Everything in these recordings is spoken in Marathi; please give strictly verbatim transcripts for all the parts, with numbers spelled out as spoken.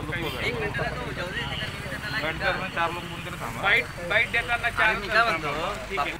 लोग एक मिनिटाला तो जाऊ दे, एका निवेदनाला घंटाभर में चार लोग बोल कर थांबा. बाईट बाईट देताना चार मी काय म्हणतो ठीक आहे. बापू,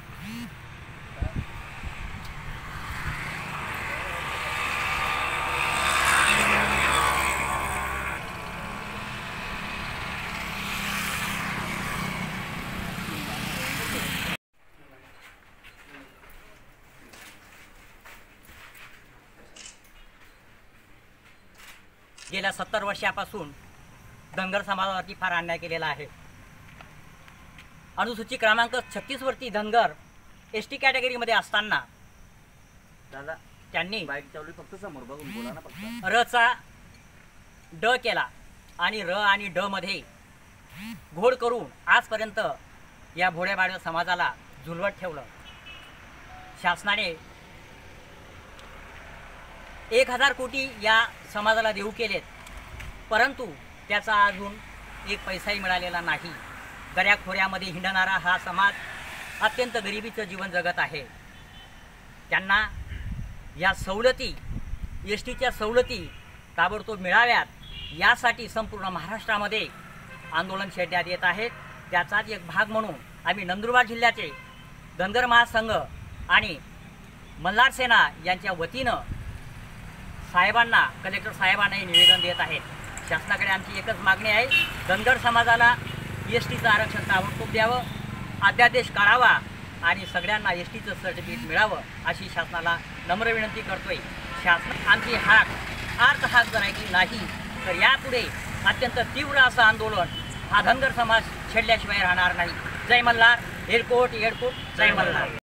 गेल्या सत्तर वर्षापासून धनगर समाजावरती फार अन्याय केलेला आहे. अनुसूची क्रमांक छत्तीस वरती धनगर एस टी कॅटेगरीमध्ये असताना दादा त्यांनी बाईक चालू फक्त समोर बघून बोला ना फक्त. रचा ड केला आणि र आणि ड मध्ये घोड करून आजपर्यंत या भोड्याबाड्या समाजाला झुलवत ठेवलं. शासनाने एक हजार कोटी या समाजाला देऊ केलेत, परंतु त्याचा अजून एक पैसाही मिळालेला नाही. दऱ्याखोऱ्यामध्ये हिंडणारा हा समाज अत्यंत गरिबीचं जीवन जगत आहे. त्यांना या सवलती एस टीच्या सवलती ताबडतोब मिळाव्यात यासाठी संपूर्ण महाराष्ट्रामध्ये आंदोलन छेडण्यात येत आहेत. त्याचाच एक भाग म्हणून आम्ही नंदुरबार जिल्ह्याचे धनगर महासंघ आणि मल्हार सेना यांच्या वतीनं साहेबांना कलेक्टर साहेबांनाही निवेदन देत आहेत. शासनाकडे आमची एकच मागणी आहे, धनगर समाजाला एस टीचं आरक्षण ताबडतोब द्यावं, अध्यादेश काढावा आणि सगळ्यांना एस टीचं सर्टिफिकेट मिळावं अशी शासनाला नम्र विनंती करतोय. शासन आमची हाक आर्थ हाक जर ऐकली नाही तर यापुढे अत्यंत तीव्र असं आंदोलन हा धनगर समाज छेडल्याशिवाय राहणार नाही. जय मल्हार, एअरपोर्ट एअरपोर्ट जय मल्हार.